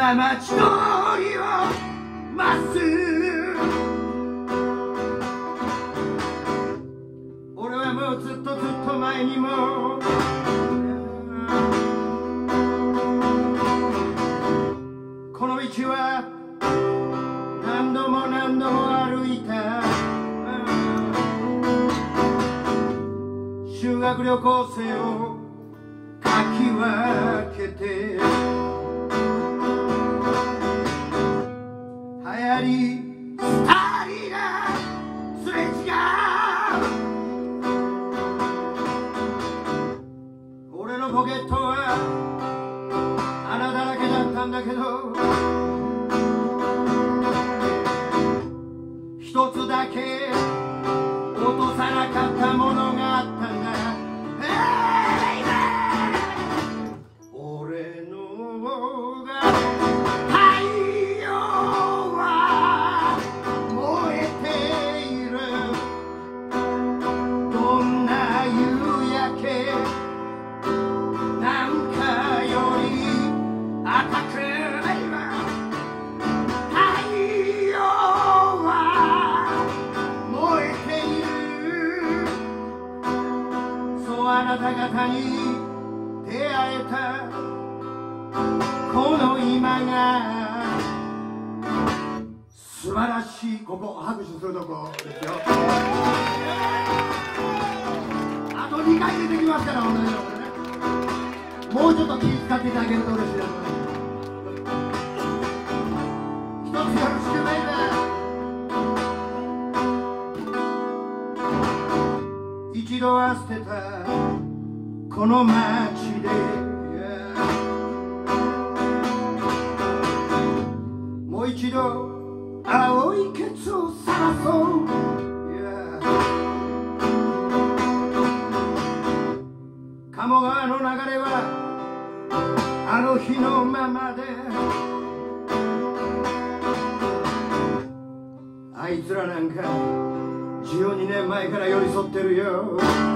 浜地通りをまっすぐ俺はもうずっと前にもこの道は何度も歩いた修学旅行生をかき分けて流行りスターリーがすれ違う俺のポケットは穴だらけだったんだけど一つだけ落とさなかったものがあったんだ俺のが太陽は燃えているどんな夕焼けなんかより赤くあなた方に出会えたこの今が素晴らしいここ拍手するとこですよあと2回出てきますから同じようにねもうちょっと気遣っていただけると嬉しいです一つよろしくね一度は捨てたこの街でもう一度青いケツを探そう鴨川の流れはあの日のままであいつらなんか12年前から寄り添ってるよ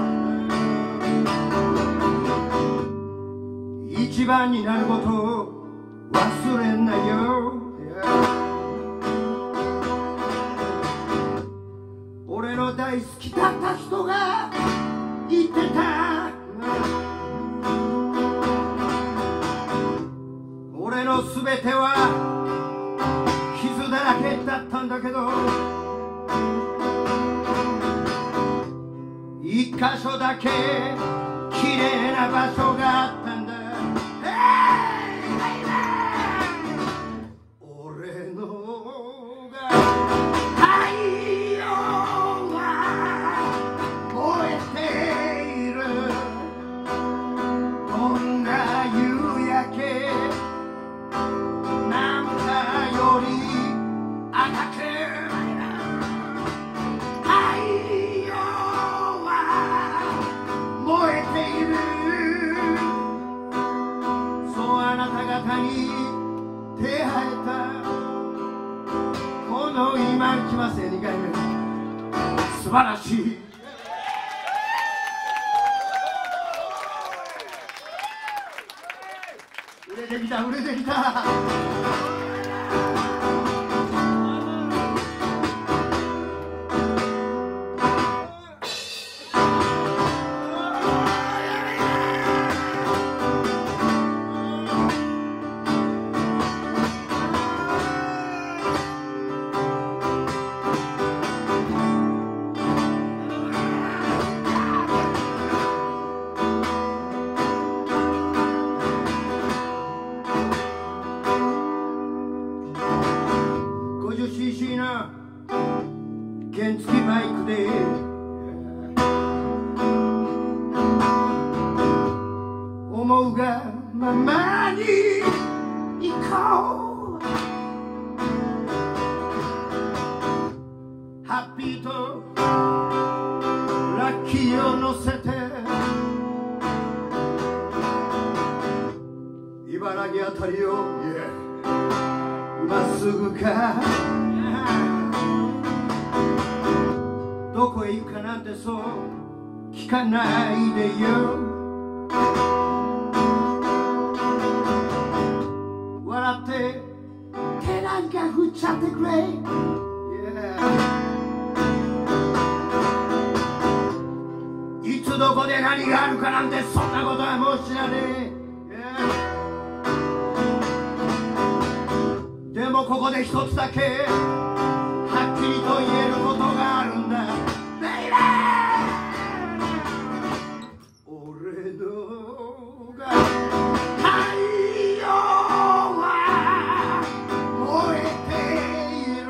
一番になることを忘れんなよ俺の大好きだった人が言ってた俺の全ては傷だらけだったんだけど一箇所だけ綺麗な場所があったんだ俺のが太陽が燃えているどんな夕焼けなんかより赤く燃えているそうあなた方に出会えたこの今来ますよ2回目素晴らしい売れてきた売れてきた50cc の原付バイクで思うがままに行こうハッピーとラッキーを乗せて茨城あたりをまっすぐかどこへ行くかなんてそう聞かないでよ笑って何か振っちゃってくれ、yeah. いつどこで何があるかなんてそんなことはもう知らねえ、yeah. でもここで一つだけはっきりと言えることがあるんだ、ベイベー。俺のが太陽は燃えている、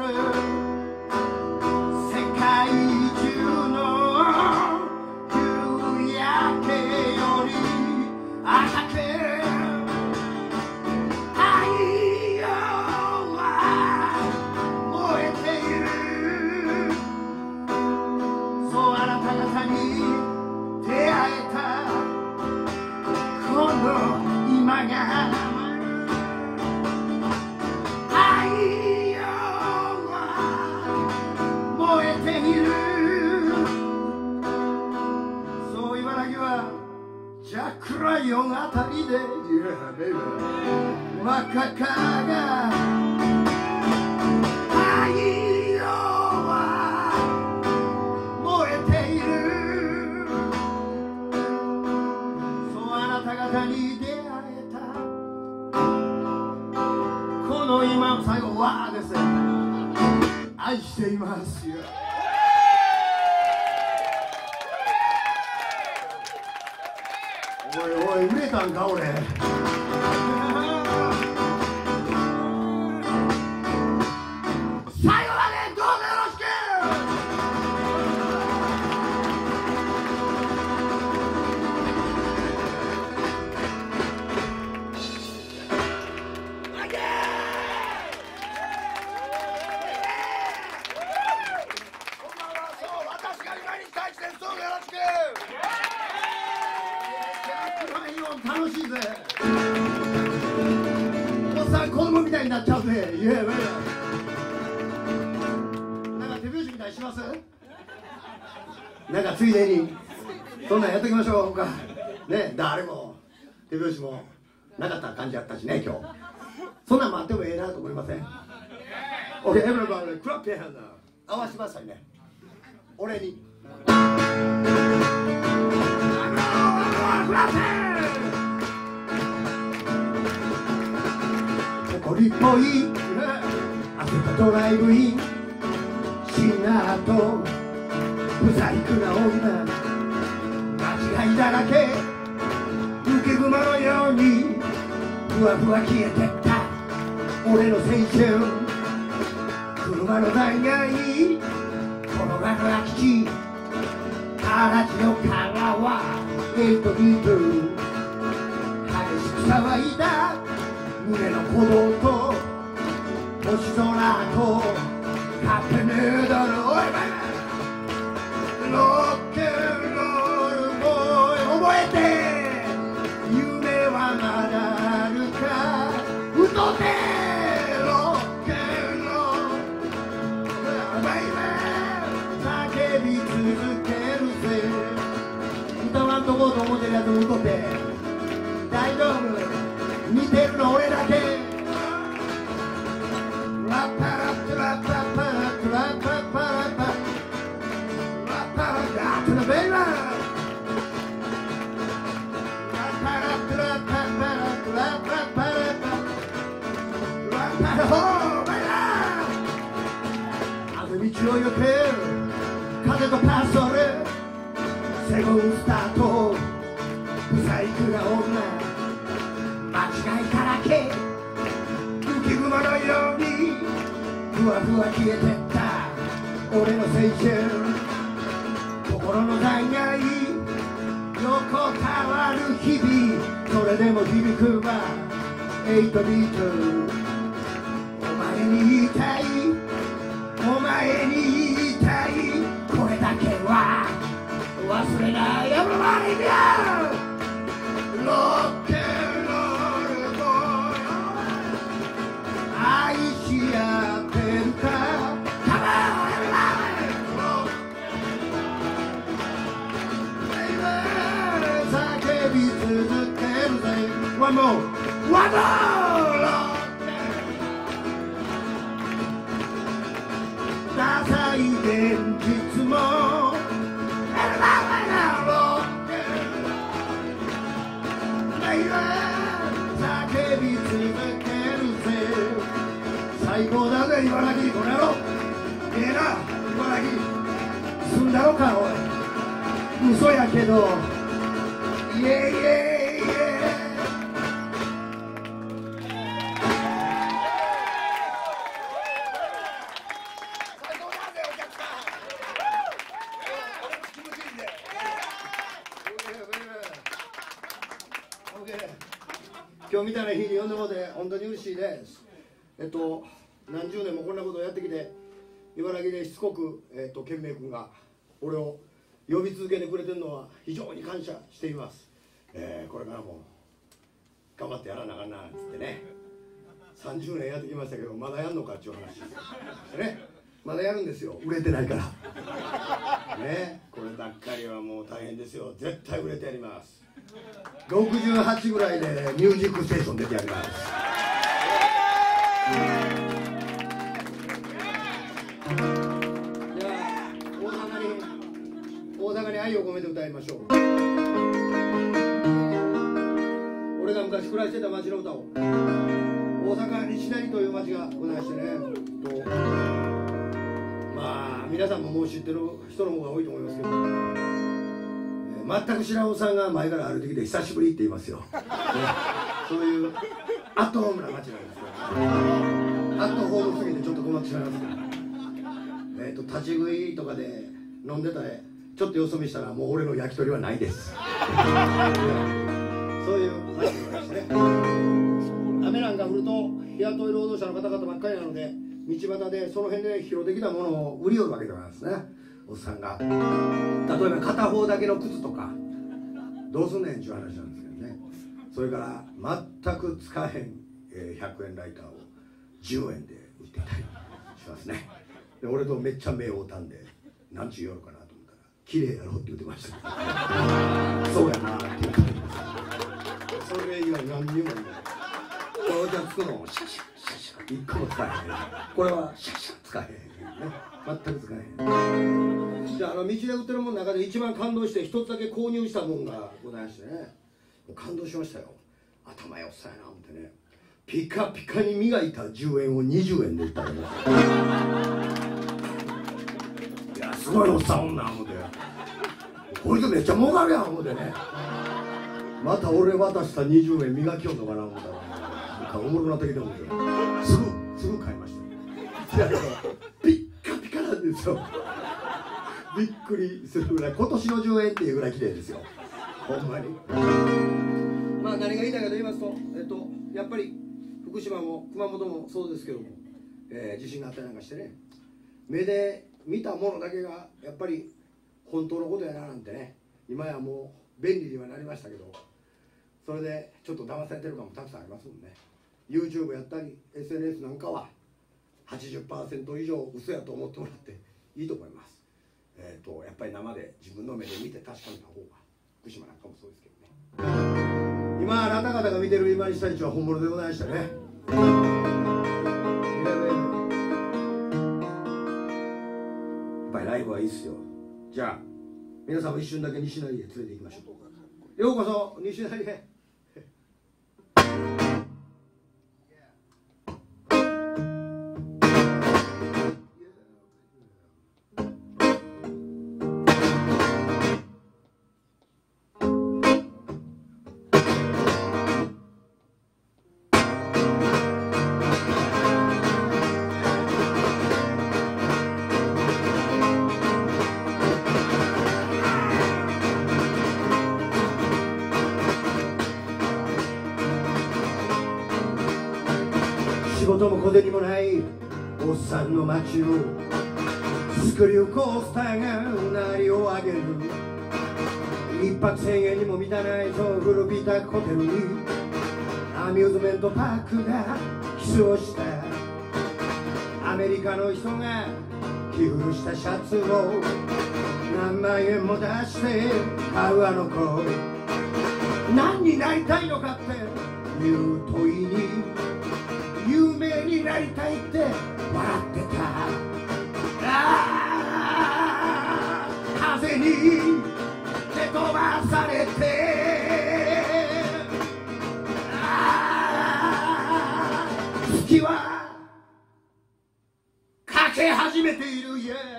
世界中の夕焼けより赤く太陽は燃えている、そうあなた方に出会えたこの今が太陽は燃えている、そう茨城はジャックライオンあたりで若かが太陽は燃えている、そうあなた方に出会えたこの今、最後はですね、愛していますよ。おいおい、売れたんか俺。最後までどうぞよろしく。楽しいぜ。おっさん子供みたいになっちゃうぜ。いや、なんか手拍子みたいにします？なんかついでにそんなんやっときましょうか。ね、誰も手拍子もなかった感じやったしね、今日。そんなんもあってもええなと思いません？ OK、everybody clap your hands。合わせてくださいね。俺に。誇りっぽい焦ったドライブイン、シナーと不細工な女、間違いだらけ、浮け熊のようにふわふわ消えてった俺の青春、車の台外に転がる空き地、嵐の殻は8ビート、激しく騒いだ胸の鼓動と星空とカップヌードル、おいロックンロールボーイ、覚えて夢はまだあるか、歌ってロックンロールバイバイ、叫び続けるぜ、歌わんとこうと思ってるやつも歌って大丈夫、見てるの俺だけ。ラッパラッパラッパラッパラッパラッパラッパラッパラッパラッパラベイバー、ラッパラッパラッパラッパラッパラッパラッパラッパラホーベイバー、あぜ道を行く風とパストル、セブンスターと不細工な女、間違いだらけ、浮き熊のようにふわふわ消えてった俺の青春、心の弾劾横たわる日々、それでも響くは8ビート、お前に言いたい、お前に言いたい、これだけは忘れない。Everybody now! Rock and roll boy、 愛し合ってるか Come on everybody! Baby 叫び続けるぜ One more! One more! ダサい現実も叫び続けるぜ。最高だぜ茨城、この野郎。ええな茨城、住んだろかおい。嘘やけどイエイイエイイエイ。今日みたいな日に呼んでもらって本当に嬉しいです。何十年もこんなことをやってきて、茨城でしつこく、健明君が俺を呼び続けてくれてるのは非常に感謝しています。これからも頑張ってやらなあかんなっつってね、30年やってきましたけどまだやんのかっていう話でね、まだやるんですよ、売れてないからね。こればっかりはもう大変ですよ。絶対売れてやります。68ぐらいでミュージックステーション出てやります。では大阪に愛を込めて歌いましょう。俺が昔暮らしてた町の歌を。大阪西成という町がございましてね、まあ皆さんももう知ってる人の方が多いと思いますけど、全く知らんおっさんが前から歩いてきて久しぶりって言いますよ、そういうアットホームな街なんですよ。アットホームすぎてちょっと困ってしまいますけど、立ち食いとかで飲んでたらちょっとよそ見したらもう俺の焼き鳥はないですそういう街でございましてね、雨なんか降ると日雇い労働者の方々ばっかりなので、道端でその辺で拾ってきたものを売り寄るわけでございますね、おっさんが。例えば片方だけの靴とかどうすんねんっていう話なんですけどね。それから全く使えへん100円ライターを10円で売ってたりしますね。で俺とめっちゃ目を合うたんで何ちゅう夜かなと思ったら綺麗やろって言ってましたそうやなって言ってそれ以外何にもない。これお茶つくのをシャシャシャシャ1個も使えへん。これはシャシャ使えへんね、全く使えへん。じゃあ道で売ってるものの中で一番感動して一つだけ購入したものがございましてね、感動しましたよ。頭よっさやな思ってね、ピカピカに磨いた10円を20円で売ったらねいやすごいおっさんおんな思って、こいつめっちゃ儲かるやん思ってね、また俺渡した20円磨きよんのかな思ったらなんかおもろなってきて思ってすぐ買いました。いやピッカピカなんですよびっくりするぐらい、今年の10円っていうぐらい綺麗ですよほんまに。まあ何が言いたいかと言いますと、やっぱり福島も熊本もそうですけども、地震があったりなんかしてね、目で見たものだけがやっぱり本当のことやななんてね、今やもう便利にはなりましたけど、それでちょっと騙されてる感もたくさんありますもんね。 YouTube やったり SNS なんかは 80% 以上嘘やと思ってもらっていいと思います。やっぱり生で自分の目で見て確かめた方が、福島なんかもそうですけどね、今あなた方が見てる今西太一は本物でございましたね。やっぱりライブはいいっすよ。じゃあ皆さんも一瞬だけ西成へ連れて行きましょう。ようこそ西成へ。仕事も小銭もないおっさんの街をスクリューコースターが鳴りを上げる。一泊1000円にも満たないそう古びたホテルにアミューズメントパークがキスをした。アメリカの人が寄付したシャツを何万円も出して買うあの子、何になりたいのかっていう問いに有名になりたいって笑ってた。 風に蹴飛ばされて月はかけ始めている、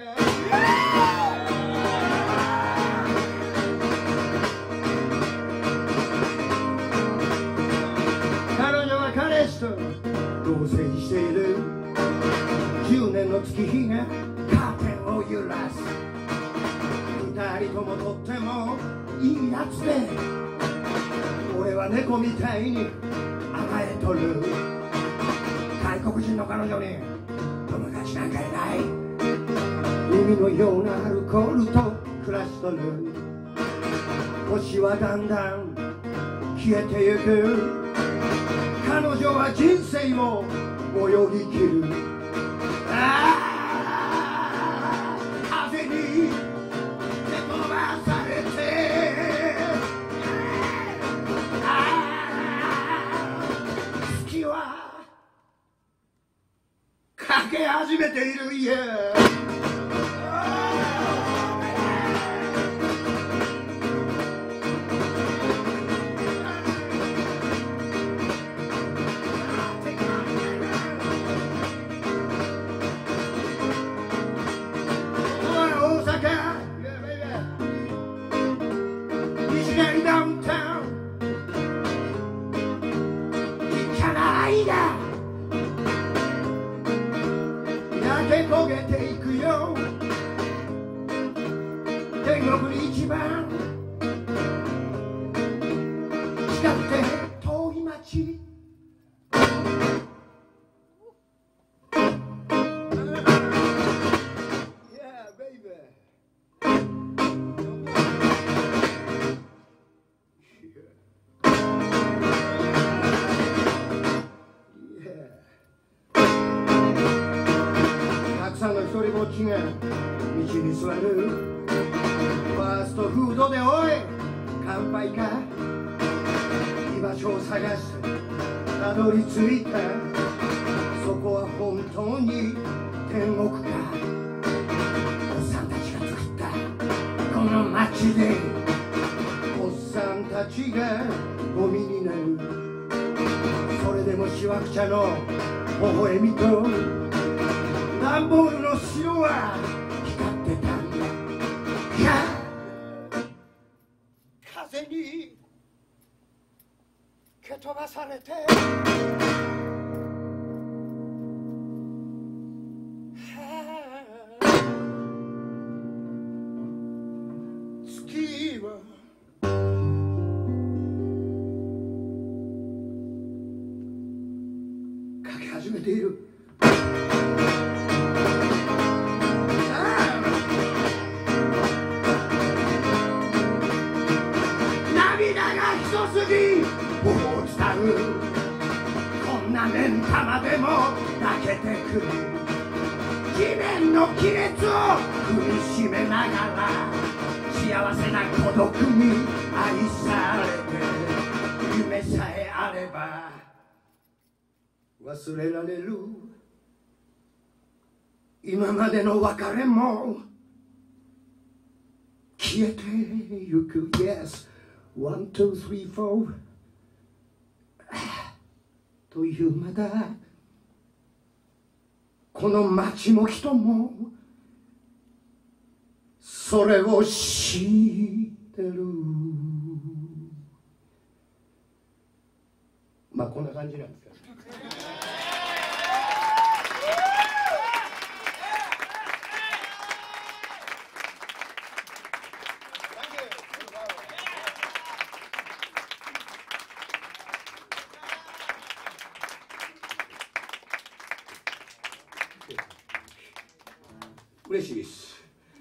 彼女は彼氏と同棲している。10年の月日がカーテンを揺らす。2人ともとってもいいやつで、俺は猫みたいに甘えとる。外国人の彼女に友達なんかいない。海のようなアルコールと暮らしとる。星はだんだん消えてゆく。彼女は人生を泳ぎきる。風に手飛ばされて月はかけ始めている。焼け焦げていくよ。天国に一番近くて遠い町。たくさんの一人ぼっちが道に座る。ファーストフードでおい乾杯か。居場所を探してたどり着いた。そこは本当に天国か。おっさんたちが作ったこの街で、おっさんたちがゴミになる。それでもしわくちゃの微笑みと段ボールの白は光ってたんだ。風に蹴飛ばされて月はかけ始めている。頬を伝う。こんな目ん玉でも泣けてくる。地面の亀裂を踏みしめながら幸せな孤独に愛されて、夢さえあれば忘れられる。今までの別れも消えてゆく。 Yes one two three four というまだこの街も人もそれを知ってる。まあこんな感じなんですけど。嬉しいです。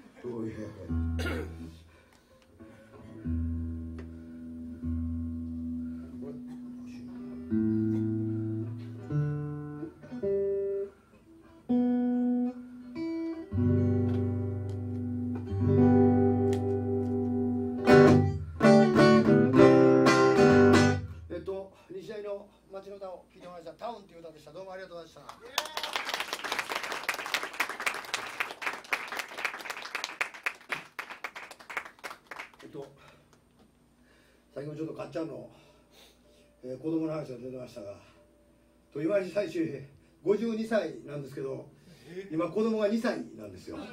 西成の街の歌を聴いてもらいました。タウンという歌でした。どうもありがとうございました。 先ほどちょっとかっちゃんの、子供の話が出てましたが、今に最終52歳なんですけど、今子供が2歳なんですよ。ね、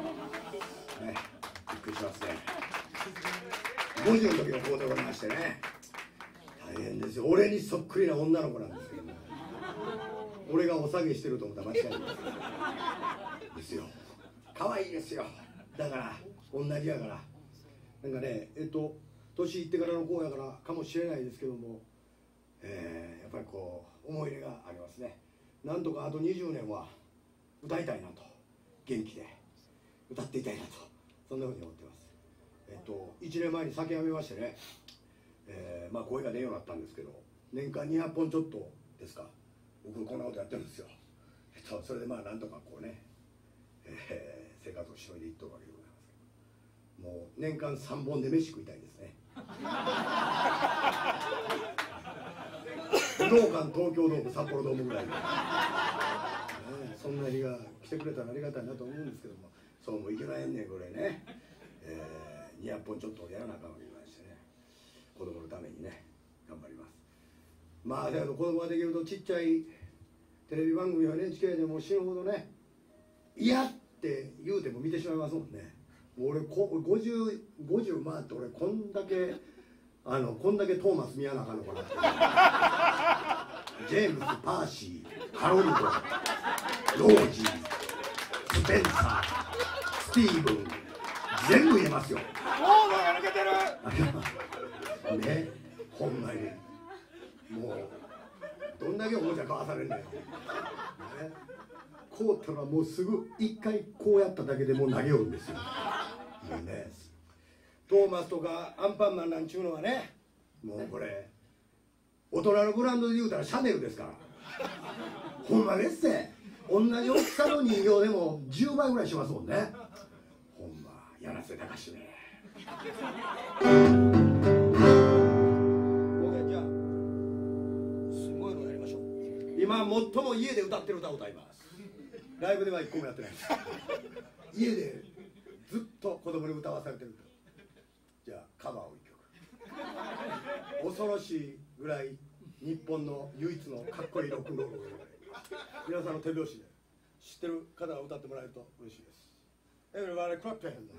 びっくりしますね。50の時の子供がいましてね、大変ですよ。俺にそっくりな女の子なんですけども、俺がお下げしてると思ったら間違いないですよ。可愛いですよ。だから同じやから、なんかね、年いってからの子やからかもしれないですけども、やっぱりこう思い入れがありますね。なんとかあと20年は歌いたいなと、元気で歌っていたいなと、そんなふうに思ってます。1年前に酒やめましてね、まあ声が出んようになったんですけど、年間200本ちょっとですか、僕こんなことやってるんですよ。それでまあなんとかこうね、生活をしのいでいっとるわけでございますけど、もう年間3本で飯食いたいですね。武道館、東京ドーム、札幌ドームぐらいで、そんな日が来てくれたらありがたいなと思うんですけども、そうもいけないねんこれね、200本ちょっとやらなあかんわけじゃないしてね、子供のためにね頑張ります。まあだけど子供ができるとちっちゃいテレビ番組は NHK でも死ぬほどね、嫌って言うても見てしまいますもんね。もう俺50回って俺こんだけトーマス見やなあかんのかなってジェームス・パーシー、ハロルド、ロージー、スペンサー、スティーブン、全部言えますよ。 もう抜けてるね、ほんまにもうどんだけおもちゃ買わされんねん、ね、こうったらもうすぐ一回こうやっただけでもう投げよるんですよ。いいね、トーマスとかアンパンマンなんちゅうのはね、もうこれ大人のブランドで言うたらシャネルですから。ほんまですって、同じ大きさの人形でも10倍ぐらいしますもんね。ほんま柳瀬隆ね。OK、じゃあすごいのやりましょう。今最も家で歌ってる歌を歌います。ライブでは1個もやってないです。家でずっと子供に歌わされてる。じゃあカバーを1曲。恐ろしいぐらい日本の唯一のかっこいいロックンロールを皆さんの手拍子で知ってる方が歌ってもらえると嬉しいです。Everybody clap your hands now.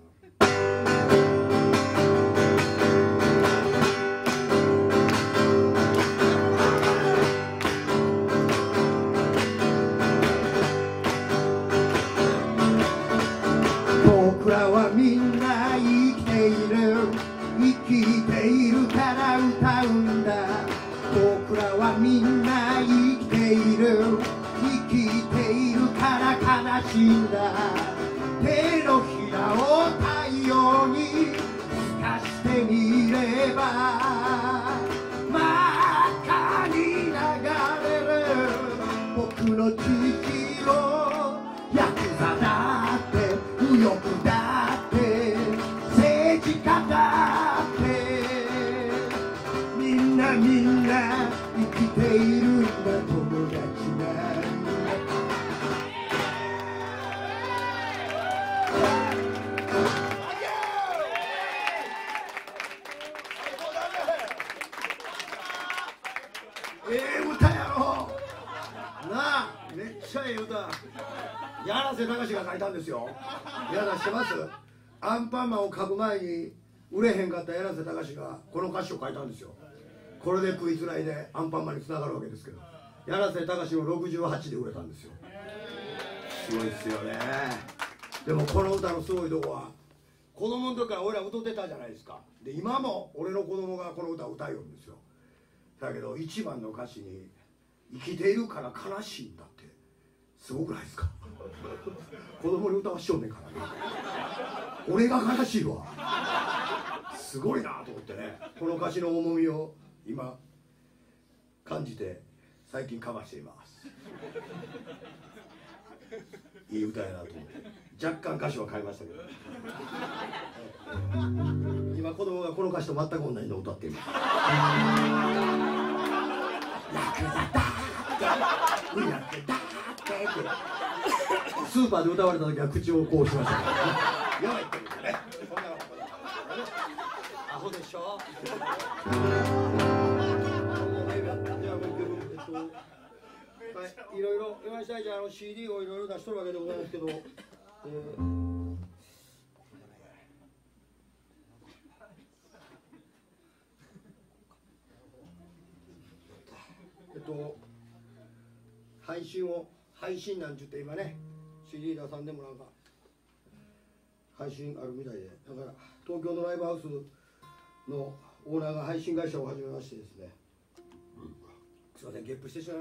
僕らはみんな生きている、生きているから歌うんだ。僕らはみんな生きている、生きているから悲しいんだ。手のひらを太陽に透かしてみれば、真っ赤に流れる僕の父を、ヤクザだって右翼だって政治家だって、みんな生きているんだ、友達が。歌やろなあ、めっちゃええ歌。柳瀬隆が書いたんですよ。皆さん知ってます？アンパンマンを書く前に売れへんかった柳瀬隆がこの歌詞を書いたんですよ。これで食いつないでアンパンマンにつながるわけですけど、柳瀬隆の68で売れたんですよ。すごいですよね。でもこの歌のすごいとこは、子供の時から俺ら歌ってたじゃないですか。で今も俺の子供がこの歌を歌うよんですよ。だけど一番の歌詞に生きているから悲しいんだって、すごくないですか？子供に歌わしようねんからね。俺が悲しいわ。すごいなと思ってね、この歌詞の重みを今感じて最近カバーしています。いい歌やなと思って、若干歌詞は変えましたけど、今子供がこの歌詞と全く同じのを歌っています。ヤクザだってヤクザだってスーパーで歌われた時は口をこうしましたから、やばいって言うんですよね。そんなことだからね。 いろいろ今したいじゃCD をいろいろ出しとるわけでございますけど、配信なんちゅって今ね CD 出さんでもなんか配信あるみたいで、だから東京のライブハウスのオーナーが配信会社を始めましてですね、すいませんゲップしてしまいま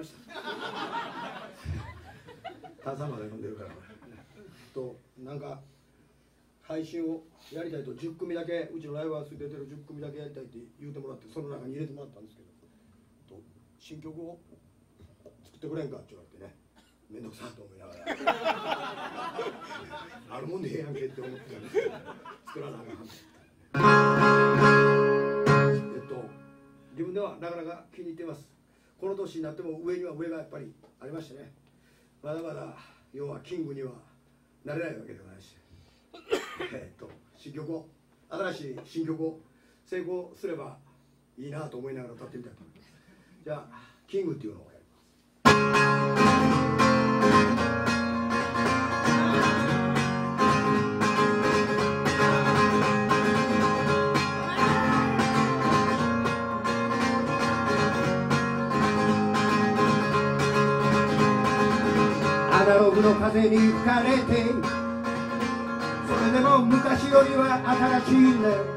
した炭酸まで飲んでるからなんか配信をやりたいと10組だけうちのライブハウスに出てる10組だけやりたいって言うてもらって、その中に入れてもらったんですけど、新曲を作ってくれんかって言われてね、めんどくさと思いながらあるもんでええやんけって思ってたんですけど、作らなあかん。自分ではなかなか気に入っています。この年になっても上には上がやっぱりありましてね、まだまだ要はキングにはなれないわけではないし新曲を成功すればいいなと思いながら歌ってみたいと思います。じゃあキングっていうのをやります。アナログの風に吹かれて、それでも昔よりは新しいんだよ。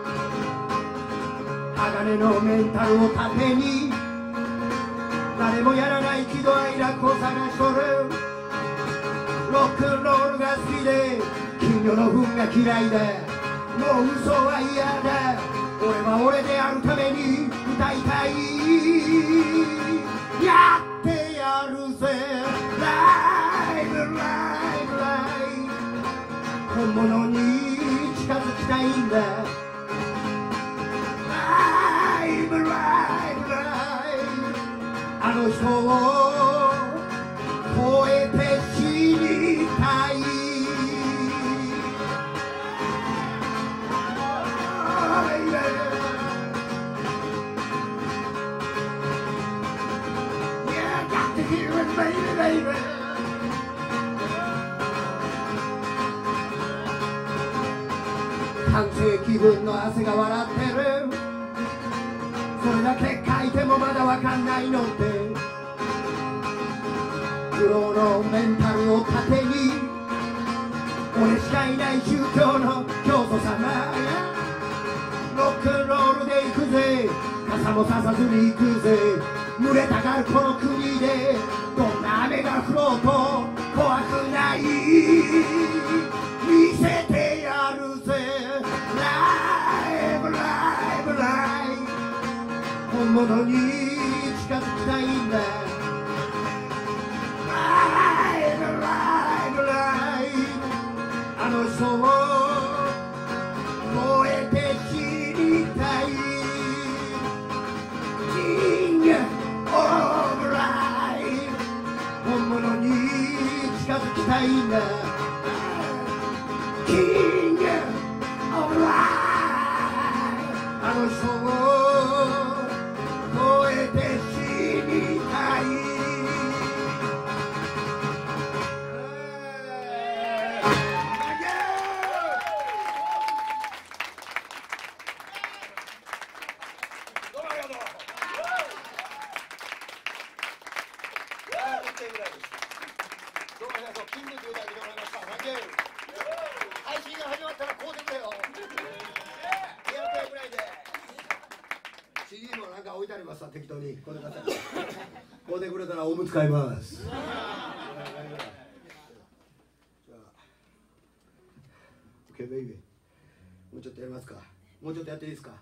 鋼のメンタルを盾に誰もやらない喜怒哀楽を探しとる。ロックンロールが好きで金魚の糞が嫌いだ。もう嘘は嫌だ。俺は俺であるために歌いたい。やってやるぜライブライブライブ、本物に近づきたいんだ。ライブライブライブ、あの人を超えて死にたい。半世紀分の汗が笑ってる。それだけ書いてもまだわかんないのって、苦労のメンタルを盾に俺しかいない宗教の教祖様や。ロックンロールで行くぜ、傘もささずに行くぜ。群れたがるこの国でどんな雨が降ろうと怖くない。見せてやるぜライブライブライブ、本物に近づきたいんだ。ライブライブライブ、あの人を超えて死にたい。キングオブライブ、本物に近づきたいんだ。キングオブライブ、あの人を超えて死にたい。適当にこれこうでくれたらオム使います。じゃあOKベイビー、もうちょっとやりますか。もうちょっとやっていいですか。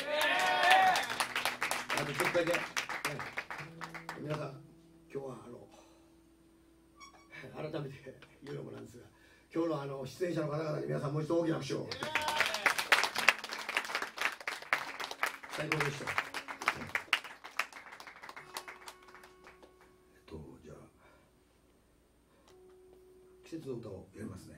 あとちょっとだけ、皆さん今日は改めて言うのもなんですが、今日の出演者の方々に皆さんもう一度大きな拍手を。最高でした。じゃあ季節の歌をやりますね。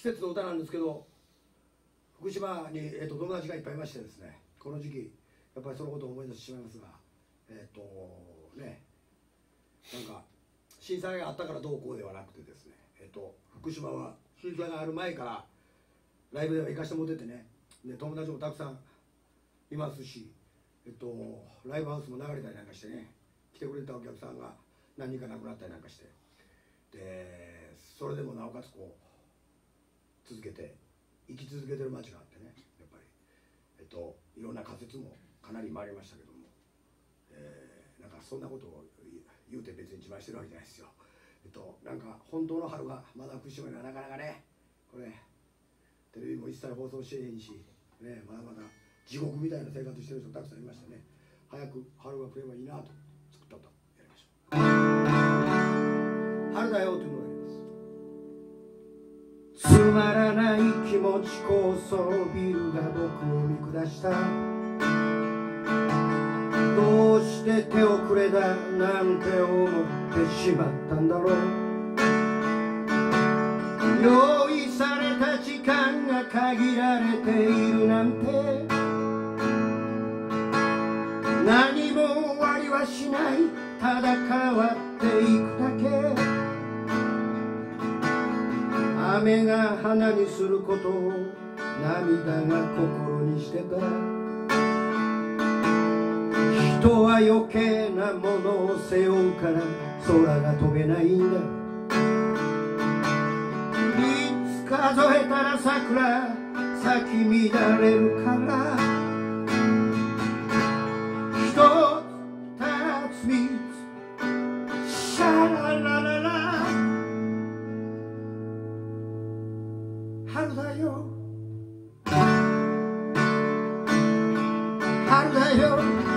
季節の歌なんですけど、福島に、友達がいっぱいいましてですね、この時期やっぱりそのことを思い出してしまいますが、ね、なんか震災があったからどうこうではなくてですね、福島は震災がある前からライブでは行かしてもらっててね、で友達もたくさんいますし、ライブハウスも流れたりなんかしてね、来てくれたお客さんが何人か亡くなったりなんかして、でそれでもなおかつこう続けて生き続けてる街があってね、やっぱりいろんな仮説もかなり回りましたけども、なんかそんなことを言うて別に自慢してるわけじゃないですよ。なんか本当の春がまだ福島にはなかなかね、これテレビも一切放送してへんし、ね、まだまだ地獄みたいな生活してる人たくさんいましたね。早く春が来ればいいなと作った歌やりましょう。春だよというのがあります。つまらない気持ちこそビルが僕を見下した。どうして手遅れだなんて思ってしまったんだろう。用意された時間が限られているなんて、何も終わりはしない、ただ変わっていくだけ。雨が花にすることを涙が心にしてた。人は余計なものを背負うから空が飛べないんだ。3つ数えたら桜咲き乱れるから、1つ2つ3つシャララララ、春だよ春だよ、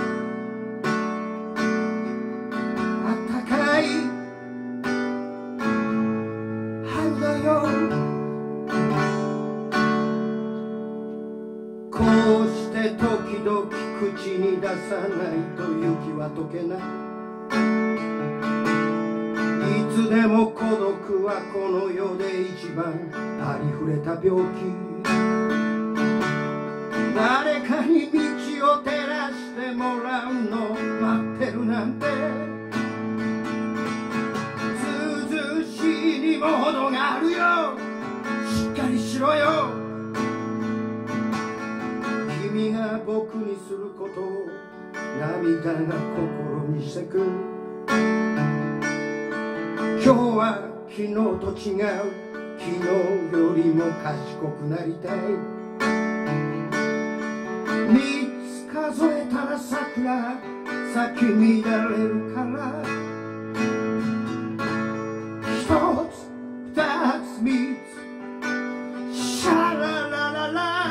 こうして時々口に出さないと雪は溶けない。いつでも孤独はこの世で一番ありふれた病気。誰かに道を照らしてもらうの待ってるなんて、ずうずうしいにも程があるよ、しっかりしろよ。君が僕にすることを涙が心にしてく。今日は昨日と違う、昨日よりも賢くなりたい。3つ数えたら桜咲き乱れるから、1つ2つ3つシャララララ、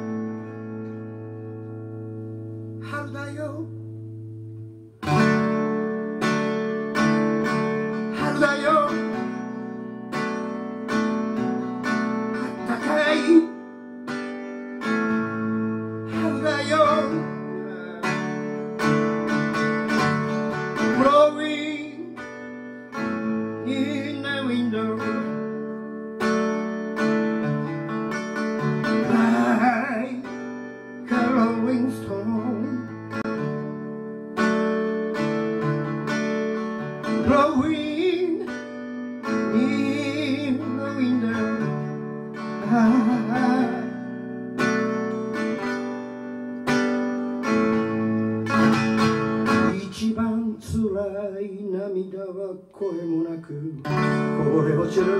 春だよ春だよ、あったかい春だよ。Blowing in the window like a rolling stone, blowing in the window. 一番つらい涙は声もなくこぼれ落ちる。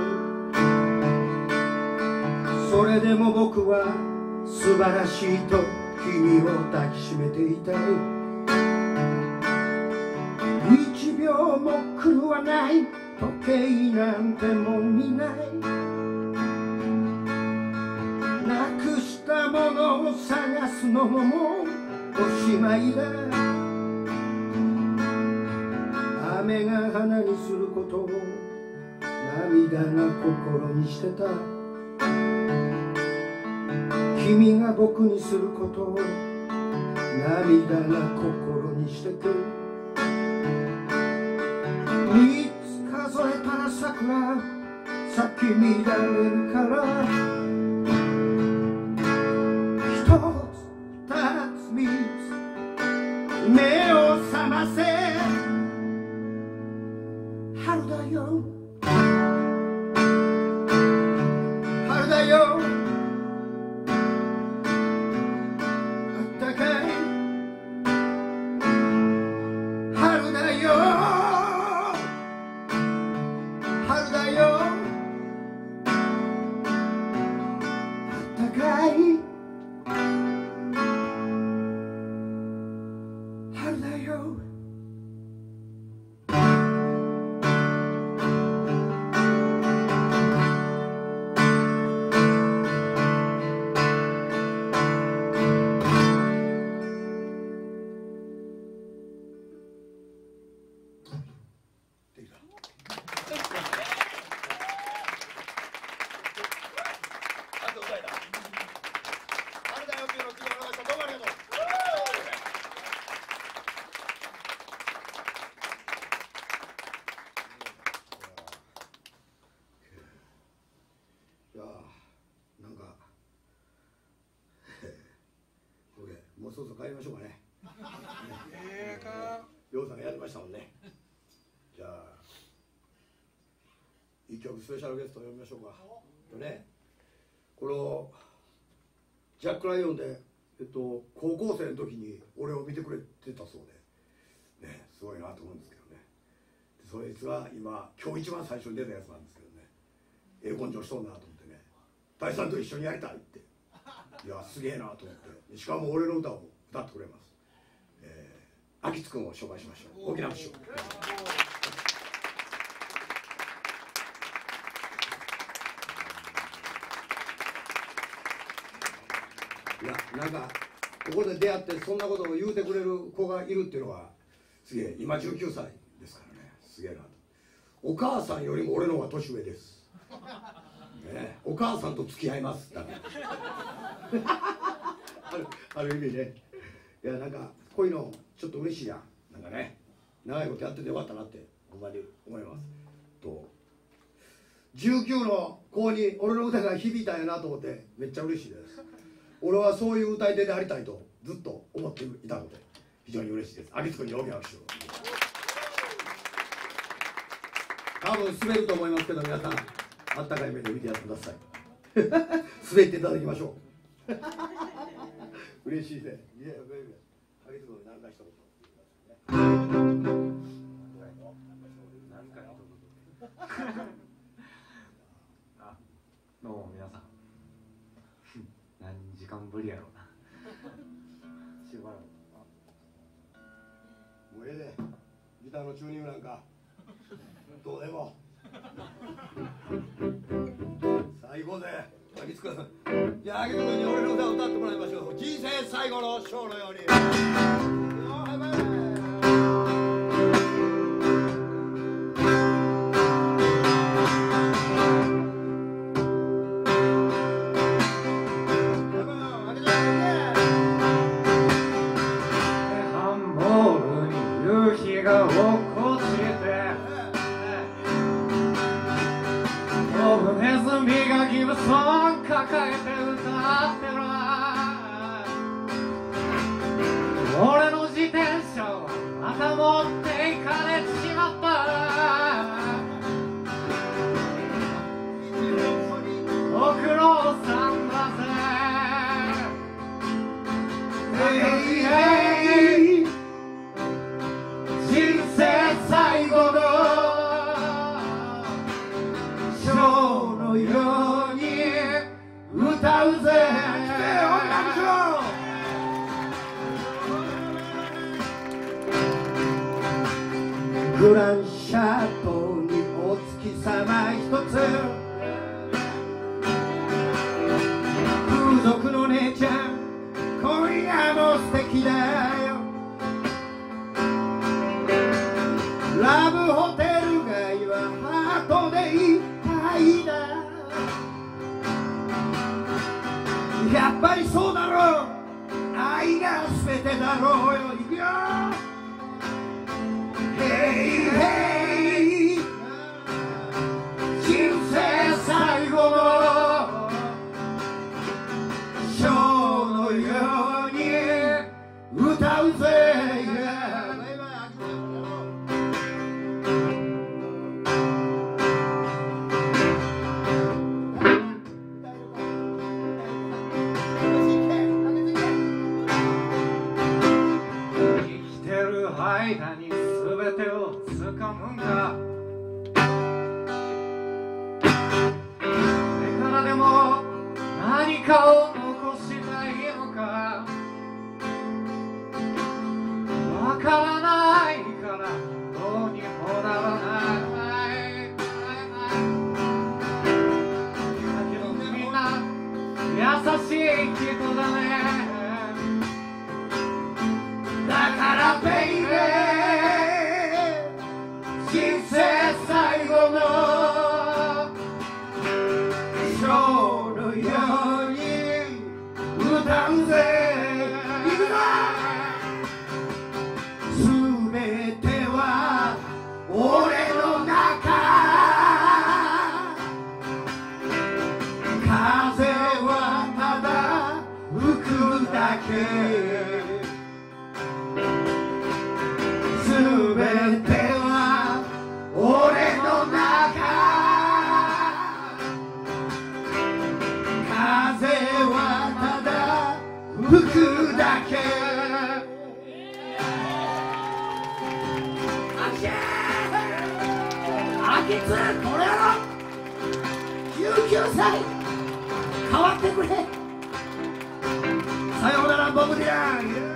それでも僕は素晴らしいと君を抱きしめていたい。1秒も狂わない時計なんてもう見ない。なくしたものを探すのももうおしまいだ。雨が花にすることを涙が心にしてた。君が僕にすることを涙が心にしてく。3つ数えたら桜咲先乱れるから一つ二つ三つ目を覚ませ春だよ春だよあったかい春だよ春だよあったかい春だよもうそろそろ帰りましょうかね。りょうさんがやりましたもんね。じゃあ一曲スペシャルゲストを呼びましょうか。ね、このジャック・ライオンで、高校生の時に俺を見てくれてたそうで、ね、すごいなと思うんですけどね。そいつが今日一番最初に出たやつなんですけどね、根性しとんなと思ってね、大さんと一緒にやりたいって、いやすげえなと思って、しかも俺の歌を歌ってくれます。秋津君を紹介しましょう。大きな拍手を。いや、なんかここで出会ってそんなことを言うてくれる子がいるっていうのはすげえ。今19歳ですからね、すげえなと。お母さんよりも俺の方が年上です、ね、お母さんと付き合いますだからある意味ね。いや、なんかこういうのちょっと嬉しいやん。なんかね、長いことやっててよかったなってほんまに思います。と19の子に俺の歌が響いたんやなと思ってめっちゃ嬉しいです。俺はそういう歌い手でありたいとずっと思っていたので非常に嬉しいです。秋津君に大きな拍手を。多分滑ると思いますけど、皆さんあったかい目で見てやってください滑っていただきましょう嬉しいね。いや、秋津君何か一言どうも皆さん何時間ぶりやろうなしばらくもうええで、ギターのチューニングなんかどうでも最高で。秋津君、じゃあ秋津君に俺の歌を歌ってもらいましょう。人生最後のショーのように。 抱えて歌ってる俺の自転車をまた持っていかれてしまったご苦労さんだぜ人生最後のショーのように歌うぜ。 グランシャトーにお月様一つ、風俗の姉ちゃん今夜も素敵だよ。ラブホテル街はハートでいっぱいだ。やっぱりそうだろう、愛が全てだろうよ。いくよ、ヘイヘイ人生歌うぜ、yeah、バイバイ。 間に全てを掴むんだ。誰からでも何かを残したいのかわからないからどうにもならないだけどみんな優しい人だね。だからベイベー人生最後のショーのように歌うぜ。いくぞ。すべては俺の中、風はただ吹くだけ。すべては俺の中、風はただ吹くだけ。あきつこれやろ。19歳変わってくれ。さようならボブ・ディラン。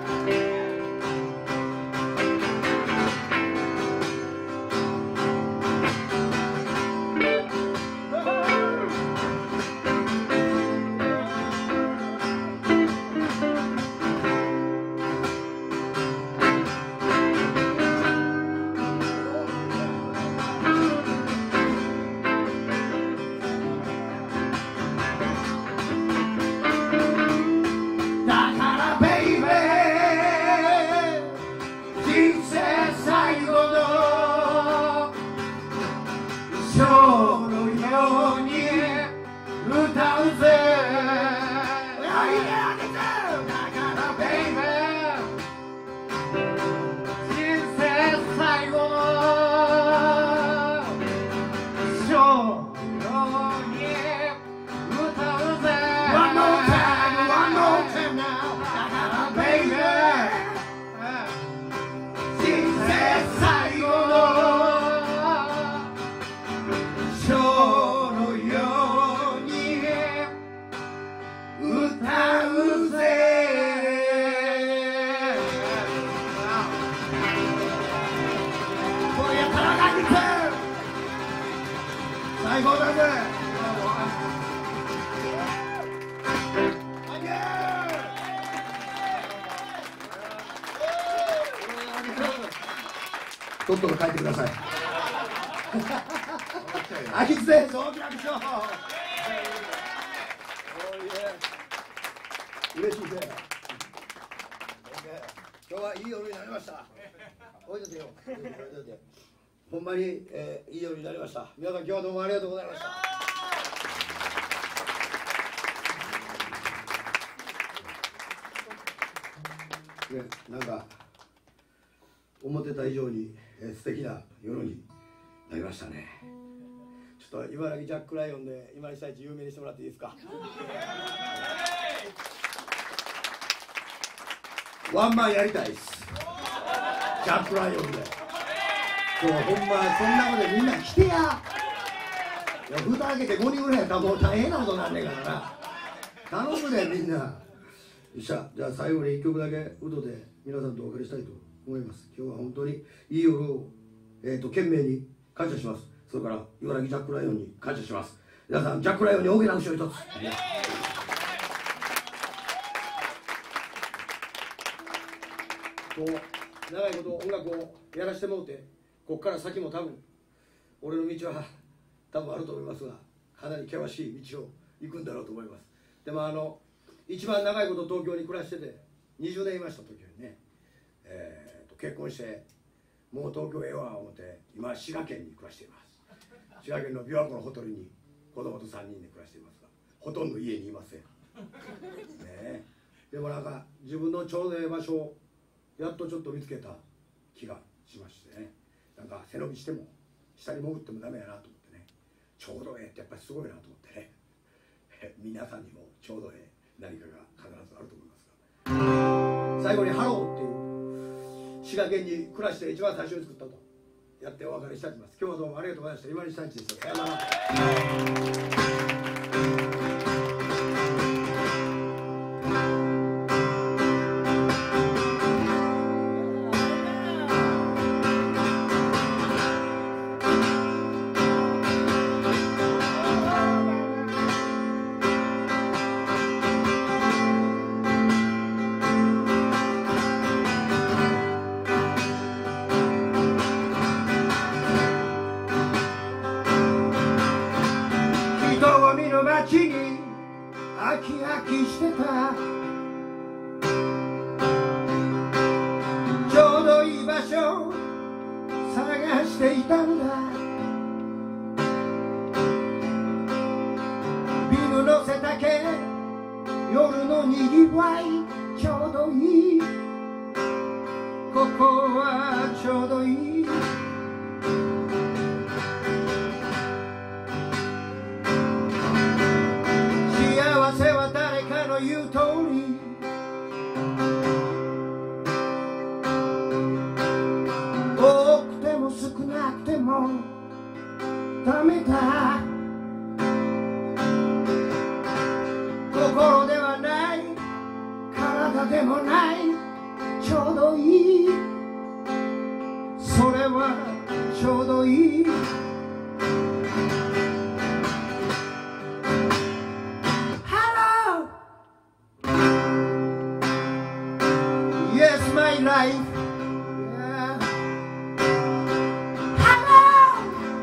最高だぜ。とっとと帰ってください。あきつです。大きな拍手を。嬉しいぜ。今日はいい夜になりました。おいでてよ。ほんまに、いい夜になりました。皆さん今日はどうもありがとうございました。ね、なんか思ってた以上に、素敵な夜になりましたね。ちょっと茨城ジャックライオンで今井久一有名にしてもらっていいですか。ワンマンやりたいです。ジャックライオンで。今日ほんまそんなことでみんな来てや。蓋開けて5人ぐらいやったらもう大変なことになんねえからな。頼むねみんな。よっしゃ、じゃあ最後に1曲だけウドで皆さんとお別れしたいと思います。今日は本当にいい夜を、懸命に感謝します。それから茨城ジャックライオンに感謝します。皆さんジャックライオンに大きな拍手を一つ。長いこと音楽をやらせてもらって、ここから先も多分俺の道は多分あると思いますが、かなり険しい道を行くんだろうと思います。でも一番長いこと東京に暮らしてて20年いました時にね、結婚してもう東京へは思って今滋賀県に暮らしています。滋賀県の琵琶湖のほとりに子供と3人で暮らしていますが、ほとんど家にいませんね。でもなんか自分のちょうどいい場所をやっとちょっと見つけた気がしましてね、なんか背伸びしても下に潜ってもダメやなと思ってね、ちょうどええってやっぱりすごいなと思ってね皆さんにもちょうどええ何かが必ずあると思いますが、最後に「ハロー」っていう滋賀県に暮らして一番最初に作ったとやってお別れしたいと思います。今日はどうもありがとうございました。今西さんちです。さよなら。街に飽き飽きしてた、ちょうどいい場所探していたんだ。ビルの背丈、夜のにぎわい、ちょうどいい、ここはちょうどいい。幸せは誰かの言う通り、多くても少なくてもダメだ。心ではない、体でもない、ちょうどいい、それはちょうどいい。Yes, my life. Yeah. Hello.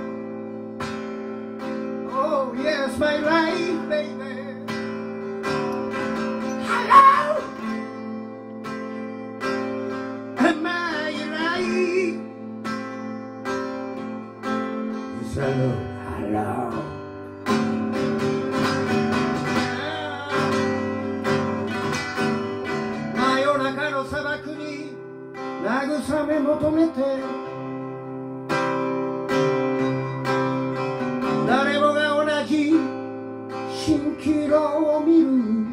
Oh, yes, my life, baby. Hello. Am I right? Yes, hello. Hello.砂漠に慰め求めて、誰もが同じ蜃気楼を見る。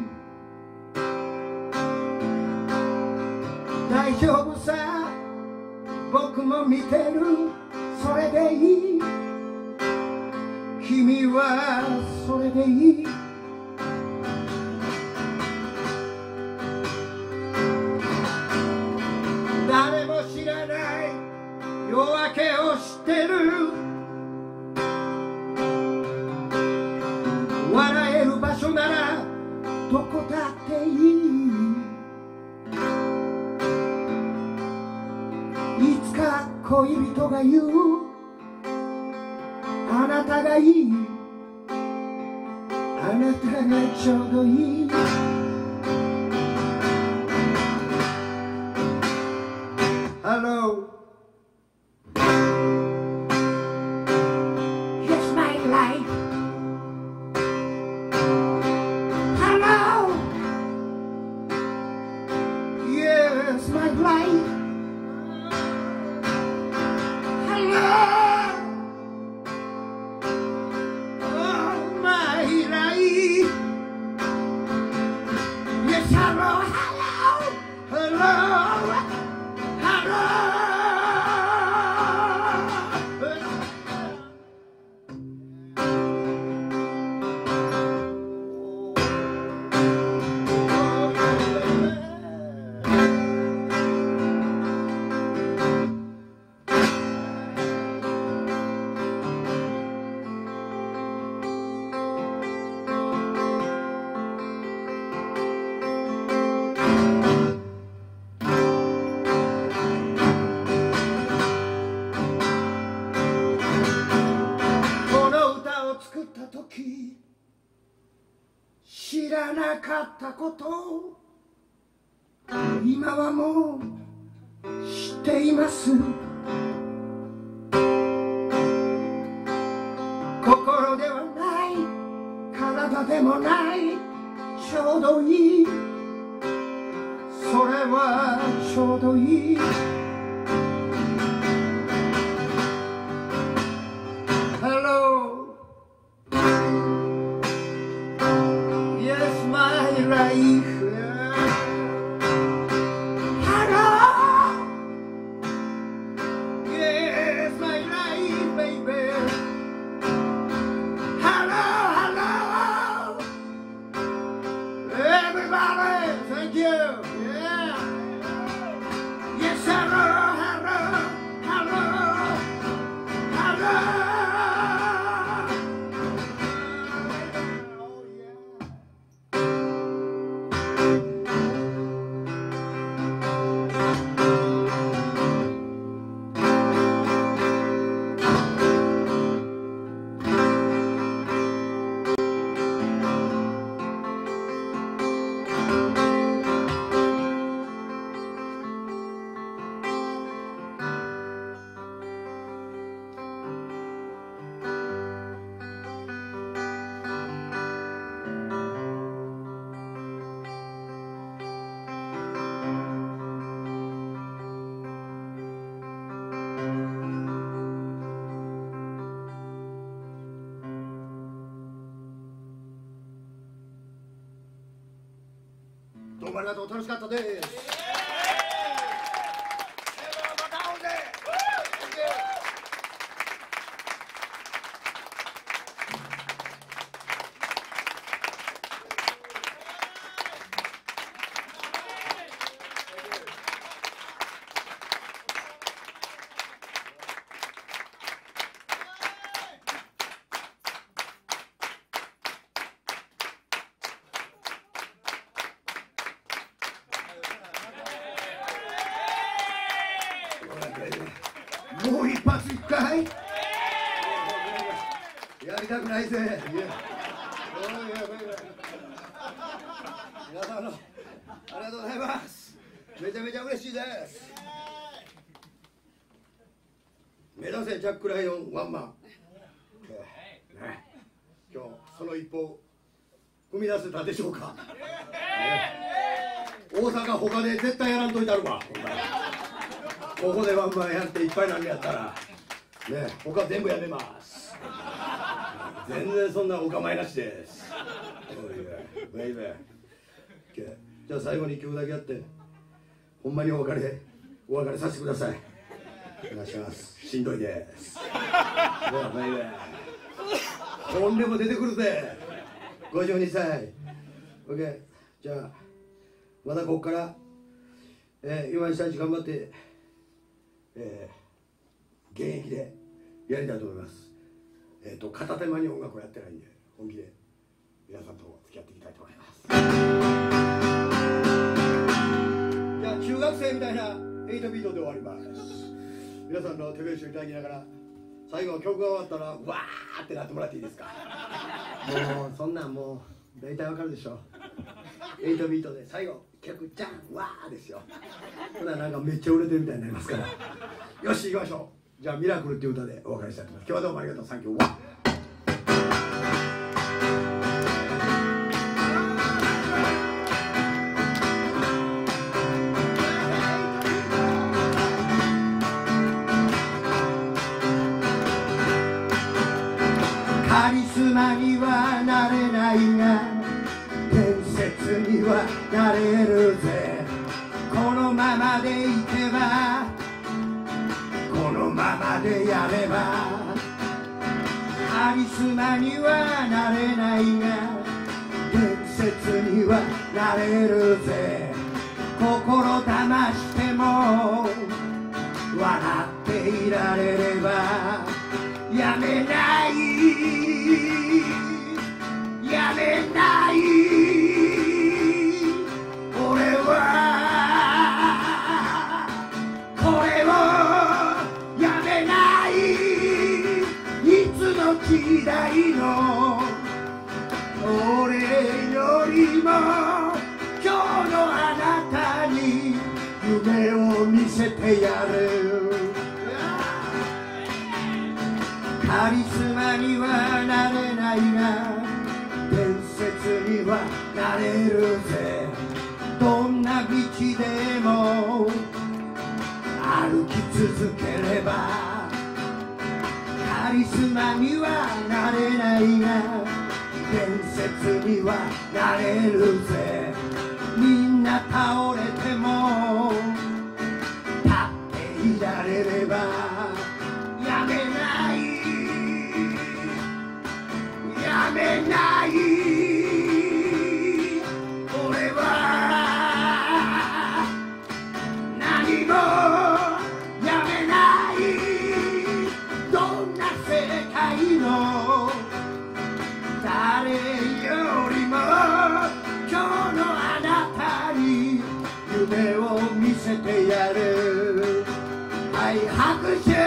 大丈夫さ、僕も見てる、それでいい、君はそれでいい。誰も知らない夜明けを知ってる、笑える場所ならどこだっていい。いつか恋人が言う、あなたがいい、あなたがちょうどいい。Hello. Yes, my life. Hello. Yes, my life. Hello. Oh, my life. Yes, hello, hello, hello.知らなかったこと今はもう知っています。心ではない、体でもない、ちょうどいい、それはちょうどいい。 ょうどいいどうもありがとう、楽しかったです。 また会おうぜ。 もう一発一回やりたくないぜ。皆さんありがとうございます。めちゃめちゃ嬉しいです。目指せジャックライオンワンマン、今日その一歩踏み出せたでしょうか。大阪他で絶対やらんといたるわ。ここでワンマンやっていっぱいなんやったらね、他全部やめます。全然そんなお構いなしです。ベイベー。じゃあ最後に曲だけやってほんまにお別れさせてください。お願いします。しんどいです。ベイベー。とんでも出てくるぜ。52歳。OK。じゃあまたここから、今にしたち頑張って、現役でやりたいと思います。片手間に音楽をやってないんで本気で皆さんと付き合っていきたいと思います。じゃあ中学生みたいな8ビートで終わります。皆さんの手拍子をいただきながら最後曲が終わったらわーってなってもらっていいですか。もうそんなんもう大体わかるでしょ。8ビートで最後曲じゃんわーですよ。ほななんかめっちゃ売れてるみたいになりますから。よし行きましょう。じゃあミラクルっていう歌でお別れしたいと思います。今日はどうもありがとう。サンキュー。カリスマにはなれないが伝説にはなれるぜ。このままでいけばこのままでやればカリスマにはなれないが伝説にはなれるぜ。心騙しても笑っていられればやめないやめない俺はこれをやめない。いつの時代の俺よりも今日のあなたに夢を見せてやる。カリスマにはなれないが伝説にはなれるぜ。 どんな道でも歩き続ければカリスマにはなれないが伝説にはなれるぜ。みんな倒れても立っていられればやめない、やめない。俺は何もやめない。どんな世界の誰よりも今日のあなたに夢を見せてやる。はい、拍手。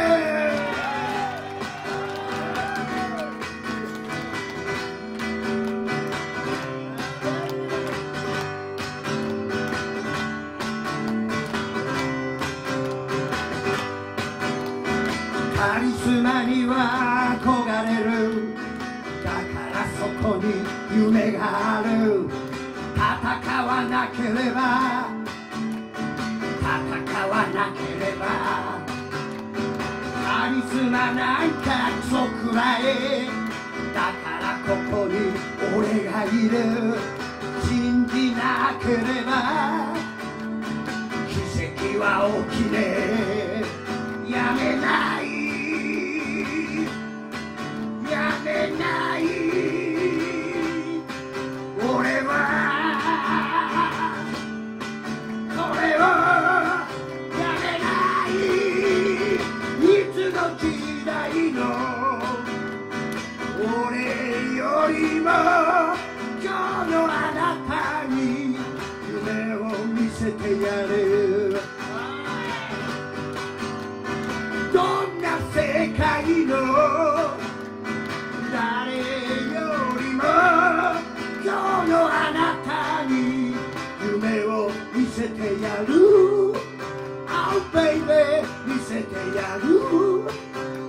カリスマには憧れる。だからそこに夢がある。戦わなければ戦わなければカリスマなんかクソくらえ。だからここに俺がいる。信じなければ奇跡は起きねえ。やめない、やめない。俺はこれをやめない。いつの時代の俺よりも今日のあなたに夢を見せてやる。どんな世界の誰よりも今日のあなたに夢を見せてやる。Oh baby 見せてやる。